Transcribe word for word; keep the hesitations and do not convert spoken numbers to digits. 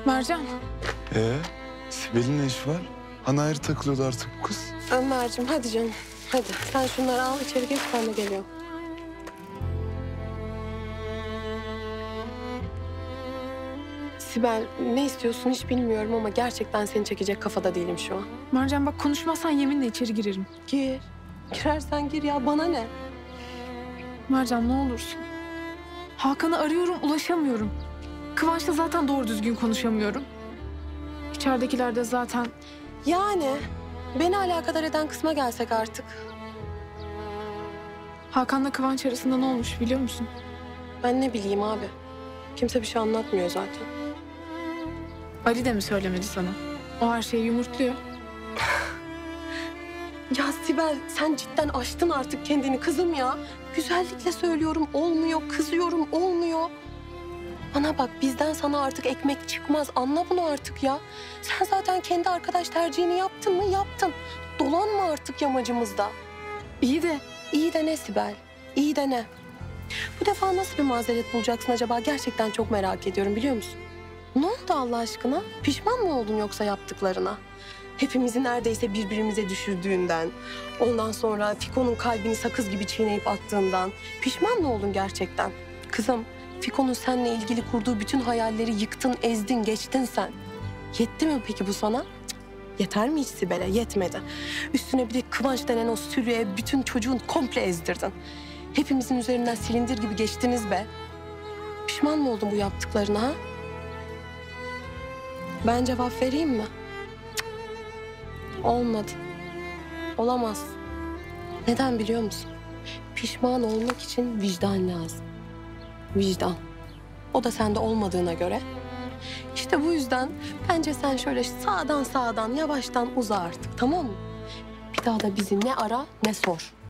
Mercan. Ee, Sibel'in ne işi var? Hani ayrı takılıyordu artık bu kız. Ömerciğim hadi canım. Hadi sen şunları al içeri geç, ben de geliyorum. Sibel, ne istiyorsun hiç bilmiyorum ama gerçekten seni çekecek kafada değilim şu an. Mercan bak, konuşmazsan yeminle içeri girerim. Gir. Girersen gir ya, bana ne? Mercan ne olursun. Hakan'ı arıyorum, ulaşamıyorum. Kıvanç'la zaten doğru düzgün konuşamıyorum. İçeridekiler de zaten... Yani beni alakadar eden kısma gelsek artık. Hakan'la Kıvanç arasında ne olmuş biliyor musun? Ben ne bileyim abi. Kimse bir şey anlatmıyor zaten. Ali de mi söylemedi sana? O her şeyi yumurtluyor. Ya Sibel, sen cidden aştın artık kendini kızım ya. Güzellikle söylüyorum olmuyor, kızıyorum olmuyor. Bana bak, bizden sana artık ekmek çıkmaz. Anla bunu artık ya. Sen zaten kendi arkadaş tercihini yaptın mı? Yaptın. Dolanma artık yamacımızda. İyi de İyi de ne Sibel? İyi de ne? Bu defa nasıl bir mazeret bulacaksın acaba? Gerçekten çok merak ediyorum, biliyor musun? Ne oldu Allah aşkına? Pişman mı oldun yoksa yaptıklarına? Hepimizi neredeyse birbirimize düşürdüğünden, ondan sonra Fiko'nun kalbini sakız gibi çiğneyip attığından pişman mı oldun gerçekten? Kızım, Fiko'nun seninle ilgili kurduğu bütün hayalleri yıktın, ezdin, geçtin sen. Yetti mi peki bu sana? Cık, yeter mi hiç Sibel'e? Yetmedi. Üstüne bir de Kıvanç denen o sürüye bütün çocuğun komple ezdirdin. Hepimizin üzerinden silindir gibi geçtiniz be. Pişman mı oldun bu yaptıklarına ha? Ben cevap vereyim mi? Olmadı. Olamaz. Neden biliyor musun? Pişman olmak için vicdan lazım. Vicdan. O da sende olmadığına göre. İşte bu yüzden bence sen şöyle sağdan sağdan yavaştan uza artık, tamam mı? Bir daha da bizi ne ara ne sor.